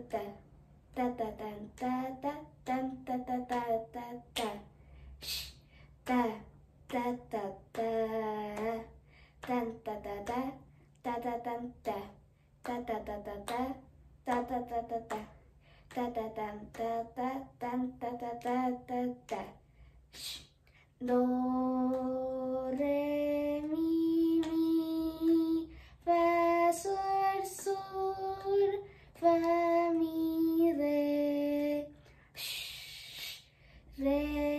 ta ta ta tan ta ta tan ta ta ta ta ta sh ta ta ta ta tan ta ta ta ta ta tan ta ta ta ta ta ta ta ta ta ta ta ta ta tan ta ta tan ta ta ta ta ta sh do re mi fa sol fa mi re sh re